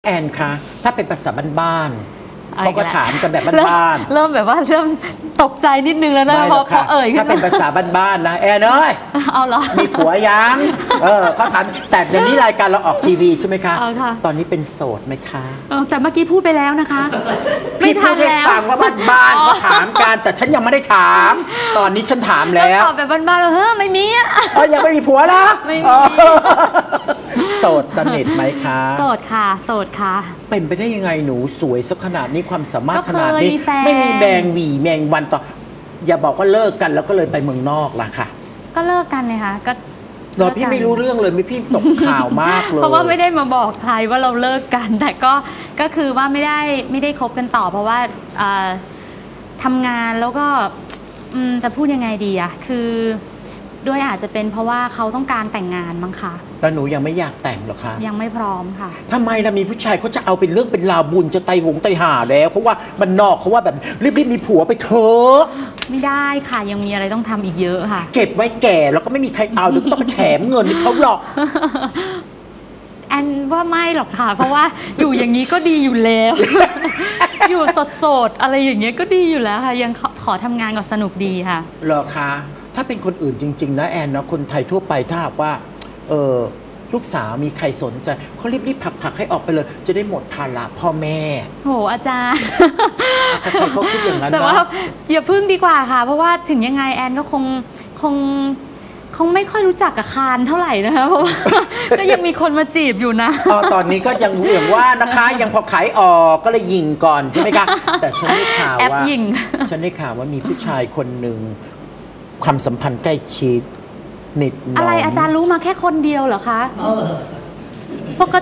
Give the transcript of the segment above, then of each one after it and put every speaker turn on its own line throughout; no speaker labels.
อนคะถ้าเป็นภาษาบ้านๆเขาก็ถามกันแบบบ้าน
ๆเริ่มแบบว่าเริ่มตกใจนิดนึงแล้วนะเพราะ
ถ้าเป็นภาษาบ้านๆนะแอนเอ้ย
เอาเหรอ
มีผัวยังเขาถามแต่เดี๋ยวนี้รายการเราออกทีวีใช่ไหมคะตอนนี้เป็นโสดไหมคะ
แต่เมื่อกี้พูดไปแล้วนะคะไม่ทันแล้ว
ฟังว่าบ้านๆเขาถามกันแต่ฉันยังไม่ได้ถามตอนนี้ฉันถามแล้ว
ตอบแบบบ้านๆแล้วไม่มี
ยังไม่มีผัวนะ
ไม่มี
โสดสนิทไหมคะ
โสดค่ะโสดค่ะ
เป็นไปได้ยังไงหนูสวยสักขนาดนี้ความสามารถขนาดนี้ไม่มีแมงหวีแมงวันต่ออย่าบอกว่าเลิกกันแล้วก็เลยไปเมืองนอกล่ะค่ะ
ก็เลิกกันเลยค่ะก็
พี่ไม่รู้เรื่องเลยพี่ตกข่าวมากเลย
เพราะว่าไม่ได้มาบอกใครว่าเราเลิกกันแต่ก็คือว่าไม่ได้คบกันต่อเพราะว่าทำงานแล้วก็จะพูดยังไงดีอะคือด้วยอาจจะเป็นเพราะว่าเขาต้องการแต่งงานมั้งคะ
แล้วหนูยังไม่อยากแต่งหรอคะ
ยังไม่พร้อมค่ะ
ทำไมล่ะมีผู้ชายเขาจะเอาเป็นเรื่องเป็นราวบุญจะไตหงไตห่าแล้วเพราะว่ามันนอกเขาว่าแบบรีบมีผัวไปเถอะ
ไม่ได้ค่ะยังมีอะไรต้องทำอีกเยอะค่ะ
เก็บไว้แก่แล้วก็ไม่มีใครเอาเดี๋ยวก็ต้องมาแถมเงินให้เขาหรอก
แอนว่าไม่หรอกค่ะเพราะว่าอยู่อย่างนี้ก็ดีอยู่แล้วอยู่สดๆอะไรอย่างเงี้ยก็ดีอยู่แล้วค่ะยังขอทำงานก็สนุกดีค่ะ
เหรอคะถ้าเป็นคนอื่นจริงๆนะแอนนะคนไทยทั่วไปถ้าหากว่าลูกสาวมีใครสนใจเขารีบผลักให้ออกไปเลยจะได้หมดภาระพ่อแม่
โหอาจารย์
ใครเขาคิดอย่างนั้นนะ
แต่ว่าอย่าพึ่งดีกว่าค่ะเพราะว่าถึงยังไงแอนก็คงไม่ค่อยรู้จักกับคานเท่าไหร่นะคะเพราะว่าก็ยังมีคนมาจีบอยู่นะ
ตอนนี้ก็ยังอย่างว่านะคะยังพอขายออกก็เลยยิงก่อนใช่ไหมคะแต่ฉันได้ข่าวว่ามีผู้ชายคนหนึ่งความสัมพันธ์ใกล้ชิดนิดหน่อย
อะไรอาจารย์รู้มาแค่คนเดียวเหรอคะปก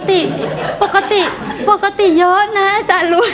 ติเยอะนะอาจารย์รู้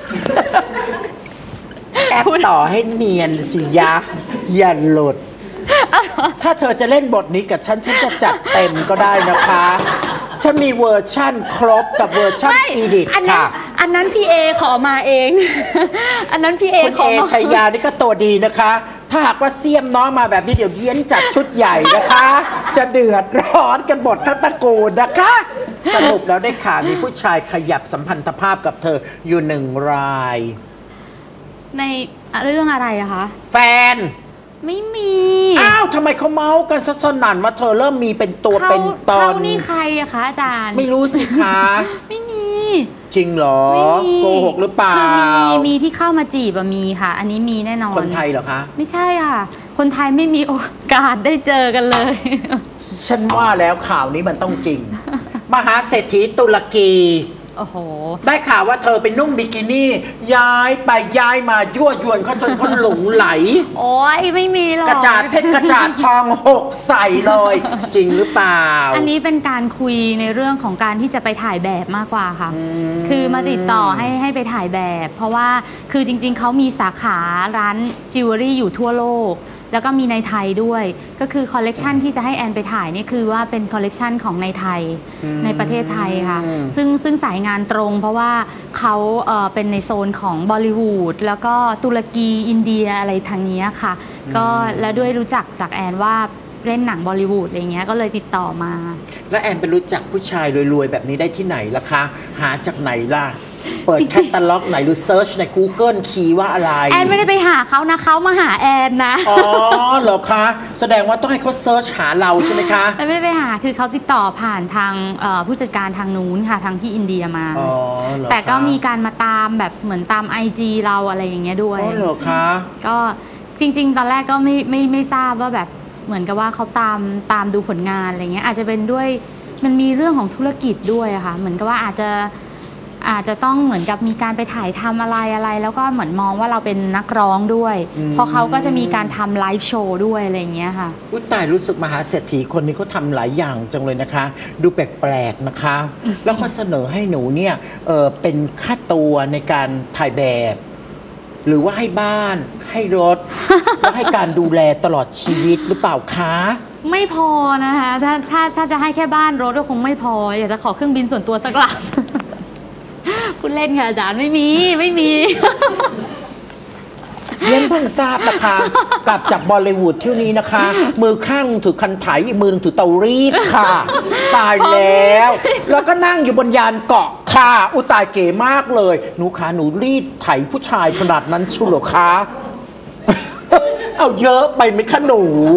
แอปต่อให้เนียนสิยะอย่าหลุดถ้าเธอจะเล่นบทนี้กับฉันจะจัดเต็มก็ได้นะคะฉันมีเวอร์ชั่นครบกับเวอร์ชั่นอีดิทค่ะ
อันนั้นพี่เอขอมาเองอันนั้นพี่เอ
ขอชัยยานี่ก็ตัวดีนะคะถ้าหากว่าเสียมน้องมาแบบนี้เดี๋ยวเลี้ยนจัดชุดใหญ่นะคะจะเดือดร้อนกันหมดทั้งตระกูลนะคะสรุปแล้วได้ข่าวมีผู้ชายขยับสัมพันธภาพกับเธออยู่1 ราย
ในเรื่องอะไรอะคะ
แฟน
ไม่มี
อ้าวทำไมเขาเมาส์กันซะสนั่นว่าเธอเริ่มมีเป็นตัวเป็นตน
เขานี่ใครอะคะอาจารย์
ไม่รู้สิคะ
ไม่มี
จริงเหรอโกหกหรือเปล่า
คือมีที่เข้ามาจีบมีค่ะอันนี้มีแน่นอน
คนไทยเหรอคะ
ไม่ใช่ค่ะคนไทยไม่มีโอกาสได้เจอกันเลย
ฉันว่าแล้วข่าวนี้มันต้องจริงมหาเศรษฐีตุรกี
โอ้โห
ได้ข่าวว่าเธอเป็นนุ่งบิกินี่ย้ายไปย้ายมายั่วยวนเขาจนเขาหลงไหล
โอ้ยไม่มีหรอก
กระจาดเพชรกระจาดทอง6ใส่เลยจริงหรือเปล่า
อันนี้เป็นการคุยในเรื่องของการที่จะไปถ่ายแบบมากกว่าค่ะคือมาติดต่อให้ไปถ่ายแบบเพราะว่าคือจริงๆเขามีสาขาร้านจิวเวลรี่อยู่ทั่วโลกแล้วก็มีในไทยด้วยก็คือคอลเลกชันที่จะให้แอนไปถ่ายนี่คือว่าเป็นคอลเลกชันของในไทยในประเทศไทยค่ะซึ่งสายงานตรงเพราะว่าเขาเป็นในโซนของบอลิวูดแล้วก็ตุรกีอินเดียอะไรทางนี้ค่ะก็แล้วด้วยรู้จักจากแอนว่าเล่นหนังบอลิวูดอะไรเงี้ยก็เลยติดต่อมา
แล้วแอนไปรู้จักผู้ชายรวยๆแบบนี้ได้ที่ไหนล่ะคะหาจากไหนล่ะเปิดแคตตาล็อกไหนหรือเซิร์ชใน Google คีย์ว่าอะไร
แอนไม่ได้ไปหาเขานะเขามาหาแอนนะ
อ๋อเหรอคะแสดงว่าต้องให้เขาเซิร์ชหาเราใช่ไหมคะ
แอนไม่ได้ไปหาคือเขาติดต่อผ่านทางผู้จัดการทางนู้นค่ะทางที่อินเดียมา
อ๋อ
แต่ก็มีการมาตามแบบเหมือนตาม IG เราอะไรอย่างเงี้ยด้วย
อ๋อเหรอคะ
ก็จริงๆตอนแรกก็ไม่ทราบว่าแบบเหมือนกับว่าเขาตามดูผลงานอะไรเงี้ยอาจจะเป็นด้วยมันมีเรื่องของธุรกิจด้วยค่ะเหมือนกับว่าอาจจะต้องเหมือนกับมีการไปถ่ายทำอะไรแล้วก็เหมือนมองว่าเราเป็นนักร้องด้วยเพราะเขาก็จะมีการทำไลฟ์โชว์ด้วยอะไรอย่างเงี้ยค่ะ
อุ๊ยตายรู้สึกมหาเศรษฐีคนนี้เขาทำหลายอย่างจังเลยนะคะดูแปลกๆนะคะแล้วก็เสนอให้หนูเนี่ยเป็นค่าตัวในการถ่ายแบบหรือว่าให้บ้านให้รถแล้วให้การดูแลตลอดชีวิตหรือเปล่าคะ
ไม่พอนะคะถ้าจะให้แค่บ้านรถก็คงไม่พออยากจะขอเครื่องบินส่วนตัวสักลำพูดเล่นค่ะอาจารย์ไม่มี
เรียนเพิ่งทราบนะคะ กลับจากบอลลีวูดเที่ยวนี้นะคะ มือข้างถือคันไถอีกมือหนึงถือเตารีดค่ะ ตายแล้ว แล้วก็นั่งอยู่บนยานเกาะค่ะ อุยตายเก๋มากเลย หนูคะหนูรีดไถผู้ชายขนาดนั้นชุเหรอคะ เอาเยอะไปไหมคะหนู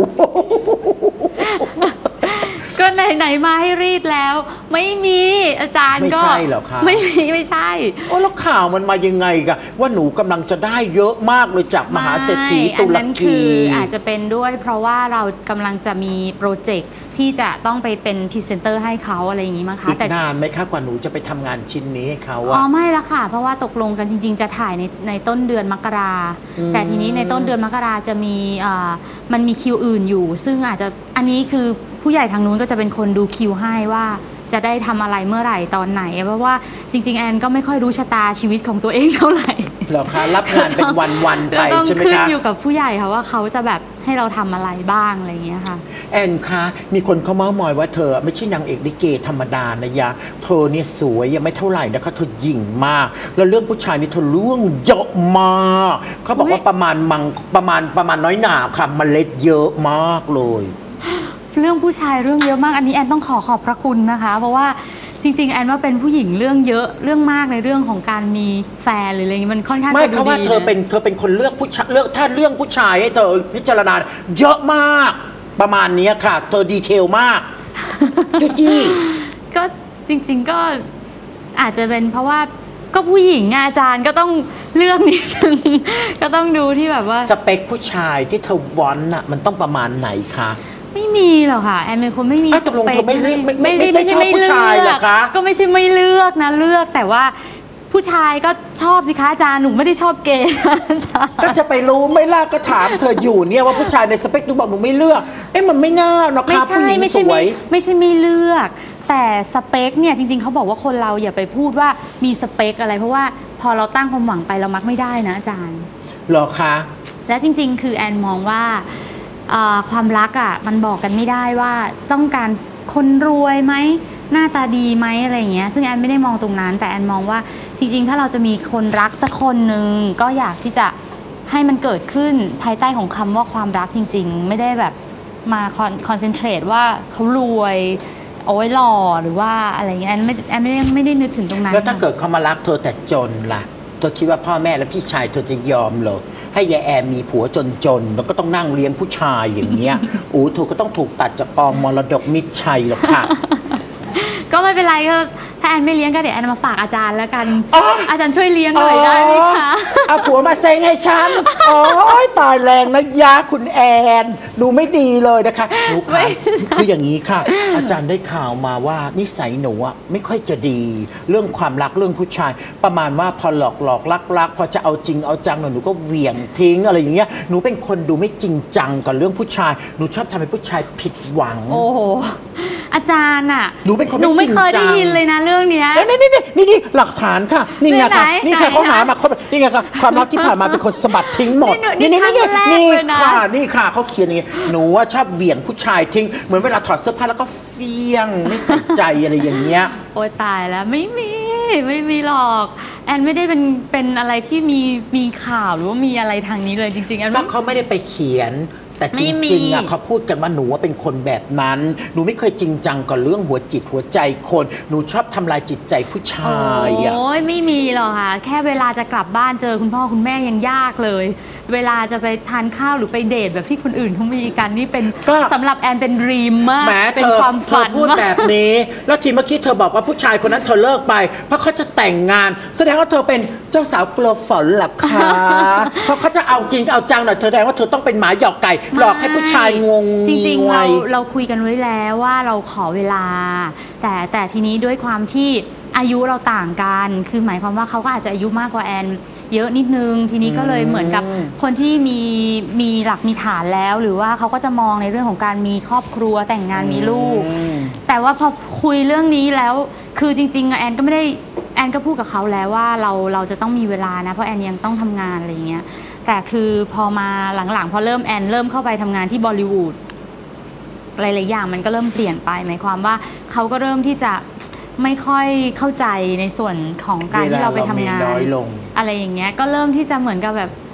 ก็ไหนมาให้รีดแล้ว ไม่มีอาจารย์ก็
ไม่ใช่เหรอคะ
ไม่ใช่
โอ้แล้วข่าวมันมายังไงกันว่าหนูกำลังจะได้เยอะมากเลยจากมหาเศรษฐีตุร
อันนั้นคื
กี
ออาจจะเป็นด้วยเพราะว่าเรากำลังจะมีโปรเจกต์ที่จะต้องไปเป็นพรีเซนเตอร์ให้เขาอะไรอย่างนี้มั้งคะ
อีกนานไหมคะกว่าหนูจะไปทำงานชิ้นนี้ให้เขาอะ
ไม่ละค่ะ เพราะว่าตกลงกันจริง ๆ จะถ่ายในต้นเดือนมกราแต่ทีนี้ในต้นเดือนมกราจะมีมันมีคิวอื่นอยู่ ซึ่งอาจจะอันนี้คือผู้ใหญ่ทางนู้นก็จะเป็นคนดูคิวให้ว่าจะได้ทำอะไรเมื่อไหร่ตอนไหนเพราะว่าจริง ๆแอนก็ไม่ค่อยรู้ชะตาชีวิตของตัวเองเท่าไหร่
เหรอคะรับงานเป็นวันๆไป
ก็ต้อง
ใช่ไหม
ขึ้น
คะ
อยู่กับผู้ใหญ่ค่ะว่าเขาจะแบบให้เราทำอะไรบ้างอะไรอย่างเงี้ยค่ะ
แอนคะมีคนเขาเมาส์มอยว่าเธอไม่ใช่นางเอกลิเกธรรมดานะยะเธอเนี่ยสวยยังไม่เท่าไหร่นะคะเธอหยิ่งมาก แล้วเรื่องผู้ชายนี่เธอเรื่องเยอะมากเขาบอกว่าประมาณน้อยหนาค่ะเมล็ดเยอะมากเลย
เรื่องผู้ชายเรื่องเยอะมากอันนี้แอนต้องขอบพระคุณนะคะ เพราะว่าจริงๆแอนว่าเป็นผู้หญิงเรื่องเยอะเรื่องมากในเรื่องของการมีแฟนหรืออะไรอย่างงี้มันค่อนข้าง
ไม่
จะดู
เขาว่า
ดี
เธอเป็นคนเลือกผู้ชายถ้าเรื่องผู้ชายให้เธอพิจารณาเยอะมากประมาณนี้ค่ะ เธอดีเทลมาก จุจี้
ก็จริงๆก็อาจจะเป็นเพราะว่าก็ผู้หญิงอะอาจารย์ก็ต้องเลือกนิดนึง ก็ต้องดูที่แบบว่า
สเปคผู้ชายที่เธอวอนน่ะมันต้องประมาณไหนคะ
ไม่มีหรอกค่ะแอนเป็นคนไม่มี
ตกลงเธอไม่เลือก
ไม่ใช่ไม่
ผู้
เลื
ชายเหร
อ
อก คะ
ก็ไม่ใช่ไม่เลือกนะเลือกแต่ว่าผู้ชายก็ชอบสิคะอาจารย์หนูไม่ได้ชอบเกย์
ก็จะไปรู้ไหม่ล่ะก็ถามเธออยู่เนี่ยว่าผู้ชายในสเปคหนูบอกหนูไม่เลือกมันไม่น่าหรอก
ไม่
ค่ะ
ใช่
ผู้หญิง
ไม่
ส
ใช่
วย
ไม่ใช่ไม่เลือก แต่สเปคเนี่ยจริงๆเขาบอกว่าคนเราอย่าไปพูดว่ามีสเปคอะไรเพราะว่าพอเราตั้งความหวังไปเรามักไม่ได้นะอาจารย์
เหรอคะ
และจริงๆ คือแอนมองว่าความรักอ่ะมันบอกกันไม่ได้ว่าต้องการคนรวยไหมหน้าตาดีไหมอะไรอย่างเงี้ยซึ่งแอนไม่ได้มองตรงนั้นแต่แอนมองว่าจริงๆ ถ้าเราจะมีคนรักสักคนหนึ่งก็อยากที่จะให้มันเกิดขึ้นภายใต้ของคำว่าความรักจริงๆ ไม่ได้แบบมาคอนเซนเทรตว่าเขารวยเอาไว้หล่อหรือว่าอะไรอย่างเงี้ยแอนไม่ได้นึกถึงตรงนั้น
แล้วถ้าเกิดเขามารักเธอแต่จนล่ะเธอคิดว่าพ่อแม่และพี่ชายเธอจะยอมเหรอให้ยายแอมมีผัวจนๆแล้วก็ต้องนั่งเลี้ยงผู้ชายอย่างเงี้ย โอ้เธอก็ต้องถูกตัดจากกองมรดกมิตรชัยหรอกค่ะ
ก็ไม่เป็นไรก็ถ้าแอนไม่เลี้ยงก็เดี๋ยวแอนมาฝากอาจารย์แล้วกัน อาจารย์ช่วยเลี้ยงหน่อยได้ไหมคะ
เอาผัวมาเซ็งให้ฉันโอ้ยตายแรงนะยะคุณแอนดูไม่ดีเลยนะคะหนูค่ะคืออย่างนี้ค่ะ อาจารย์ได้ข่าวมาว่านิสัยหนูอะไม่ค่อยจะดี เรื่องความรักเรื่องผู้ชาย ประมาณว่าพอหลอกรักพอจะเอาจริงเอาจังหนูก็เหวี่ยงทิ้งอะไรอย่างเงี้ยหนูเป็นคนดูไม่จริงจังกับเรื่องผู้ชายหนูชอบทำให้ผู้ชายผิดหวัง
โอ้โหอาจารย์อ่ะ
หนูเป็นคน
หนูไม่เคย
ไม่จริงจั
ได้
ง
ยินเลยนะเรื่องเนี้ย
นี่หลักฐานค่ะนี่ไงค่ะ
ไหน
นี่ค่ะ
ไหน
เขาหามานี่ไงค่ะความรักที่ผ่านมาเป็นคนสะบัดทิ้งหมด
นี่ครั้งแรกเลยนะ
นี่ค่ะเขาเขียนอย่างงี้หนูว่าชอบเบี่ยงผู้ชายทิ้งเหมือนเวลาถอดเสื้อผ้าแล้วก็เฟี้ยงไม่ใส่ใจอะไรอย่างเงี้ย
โอ้ยตายแล้วไม่มีหรอกแอนไม่ได้เป็นอะไรที่มีข่าวหรือว่ามีอะไรทางนี้เลยจริงๆแอน
ก็เขาไม่ได้ไปเขียน แต่จริงๆอะเขาพูดกันว่าหนูว่าเป็นคนแบบนั้น หนูไม่เคยจริงจังกับเรื่องหัวใจคนหนูชอบทำลายจิตใจผู้ชายอะ
โอ้ยไม่มีหรอกค่ะแค่เวลาจะกลับบ้านเจอคุณพ่อคุณแม่ยังยากเลย เวลาจะไปทานข้าวหรือไปเดทแบบที่คนอื่นเขามีกันนี่เป็นสำหรับแอนเป็นดรีมมาก
แหม
เป็นความฝัน
เธอพูด
มาก
แบบนี้ แล้วทีเมื่อกี้เธอบอกว่าผู้ชายคนนั้นเธอเลิกไป เพราะเขาจะแต่งงาน แสดงว่าเธอเป็นเจ้าสาวกลัวฝนหรอคะ เพราะเขาจะเอาจริงเอาจังหน่อยเธอแสดงว่าเธอต้องเป็นหมาหยอกไก่หลอกให้ผู้ชายงง
จริง
ง
ๆ
วย
เราคุยกันไว้แล้วว่าเราขอเวลา แต่ทีนี้ด้วยความที่อายุเราต่างกันคือหมายความว่าเขาก็อาจจะอายุมากกว่าแอนเยอะนิดนึงทีนี้ก็เลยเหมือนกับคนที่มีหลักมีฐานแล้ว หรือว่าเขาก็จะมองในเรื่องของการมีครอบครัวแต่งงานมีลูก แต่ว่าพอคุยเรื่องนี้แล้วคือจริงๆแอนก็ไม่ได้แอนก็พูดกับเขาแล้วว่าเราจะต้องมีเวลานะเพราะแอนยังต้องทำงานอะไรอย่างเงี้ยแต่คือพอมาหลังๆพอแอนเริ่มเข้าไปทำงานที่บอลลีวูดหลายๆอย่างมันก็เริ่มเปลี่ยนไปหมายความว่าเขาก็เริ่มที่จะไม่ค่อยเข้าใจในส่วนของการที่เราไปทำงาน
น้อยลง
อะไรอย่างเงี้ยก็เริ่มที่จะเหมือนกับแบบ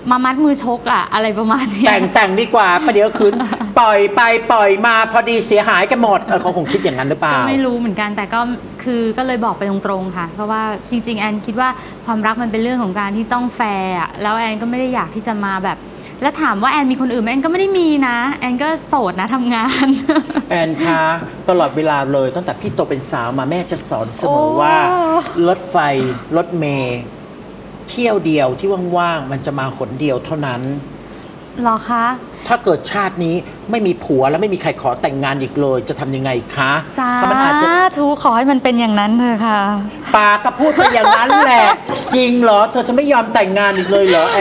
มามัดมือชกอะอะไรประมาณนี้
แต่งดีกว่าประเดี๋ยวคืน ปล่อยไปปล่อยมาพอดีเสียหายกันหมดเขาคงคิดอย่างนั้นหรือเปล่า
ก็ไม่รู้เหมือนกันแต่ก็คือก็เลยบอกไปตรงๆค่ะเพราะว่าจริงๆแอนคิดว่าความรักมันเป็นเรื่องของการที่ต้องแฟร์อะแล้วแอนก็ไม่ได้อยากที่จะมาแบบแล้วถามว่าแอนมีคนอื่นไหมแอนก็ไม่ได้มีนะแอนก็โสดนะทำงาน
แอนคะตลอดเวลาเลยตั้งแต่พี่โตเป็นสาวมาแม่จะสอนเสมอว่า รถไฟรถเมล์เที่ยวเดียวที่ว่างๆมันจะมาหนเดียวเท่านั้น
หรอคะ
ถ้าเกิดชาตินี้ไม่มีผัวแล้วไม่มีใครขอแต่งงานอีกเลยจะทำยังไงคะ
สา
เพราะมันอาจจะ
ธุขอให้มันเป็นอย่างนั้นเถอะค่ะ
ปากก็พูดไปอย่างนั้นแหละ จริงเหรอเธอจะไม่ยอมแต่งงานอีกเลยเหรอแอน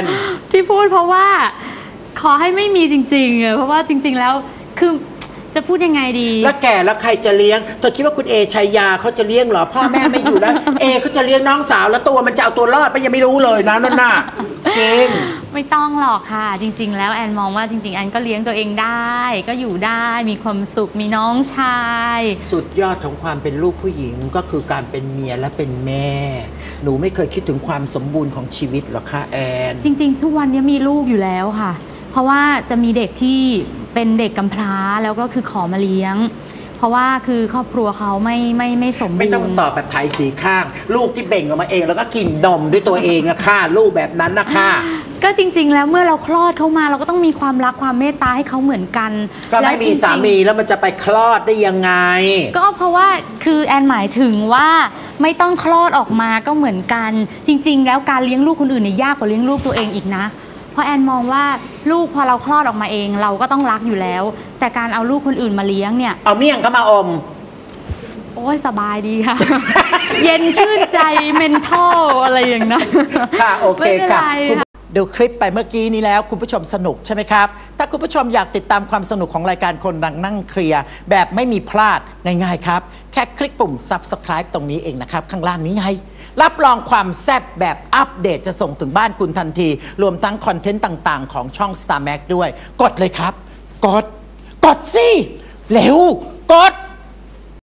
ที่พูดเพราะว่าขอให้ไม่มีจริงๆอะเพราะว่าจริง ๆแล้วคือจะพูดยังไงดี
แล้วแก่แล้วใครจะเลี้ยงเธอคิดว่าคุณเอชัยยาเขาจะเลี้ยงเหรอพ่อแม่ไม่อยู่แล้ว เอเขาจะเลี้ยงน้องสาวแล้วตัวมันจะเอาตัวรอดไปยังไม่รู้เลยนะนั่นน่ะจริง
ไม่ต้องหรอกค่ะ จริง ๆ แล้วแอนมองว่าจริง ๆ แอนก็เลี้ยงตัวเองได้ ก็อยู่ได้มีความสุขมีน้องชาย
สุดยอดของความเป็นลูกผู้หญิงก็คือการเป็นเมียและเป็นแม่ หนูไม่เคยคิดถึงความสมบูรณ์ของชีวิตหรอกค่ะแอน
จริง ๆ ทุกวันนี้มีลูกอยู่แล้วค่ะ เพราะว่าจะมีเด็กที่เป็นเด็กกำพร้าแล้วก็คือขอมาเลี้ยง เพราะว่าคือครอบครัวเขาไม่สมบูรณ์
ไม่ต้องตอบแบบไทยสีข้าง ลูกที่เบ่งออกมาเองแล้วก็กินนมด้วยตัวเองนะค่ะลูกแบบนั้นนะค่ะ
ก็จริง ๆ แล้วเมื่อเราคลอดเขามาเราก็ต้องมีความรักความเมตตาให้เขาเหมือนกัน
ก็ไม่มี
แล้วจริงๆ
สามีแล้วมันจะไปคลอดได้ยังไง
ก็เพราะว่าคือแอนหมายถึงว่าไม่ต้องคลอดออกมาก็เหมือนกัน จริง ๆ แล้วการเลี้ยงลูกคนอื่นเนี่ยยากกว่าเลี้ยงลูกตัวเองอีกนะเพราะแอนมองว่าลูกพอเราคลอดออกมาเองเราก็ต้องรักอยู่แล้ว แต่การเอาลูกคนอื่นมาเลี้ยงเนี่ย
เอาเมี่ยงเข้ามาอม
โอ้ยสบายดีค่ะ เย็นชื่นใจเมนทัลอะไรอย่างนั้น
ค่ะโอเค
ไม่เป็น
ค่ะ
ไร
คุณดูคลิปไปเมื่อกี้นี้แล้วคุณผู้ชมสนุกใช่ไหมครับ ถ้าคุณผู้ชมอยากติดตามความสนุกของรายการคนดังนั่งเคลียร์แบบไม่มีพลาดง่ายๆครับ แค่คลิกปุ่ม subscribe ตรงนี้เองนะครับ ข้างล่างนี้ไง รับรองความแซ่บแบบอัปเดตจะส่งถึงบ้านคุณทันที รวมทั้งคอนเทนต์ต่างๆ ของช่อง Star Max ด้วย กดเลยครับ กดสิเร็ว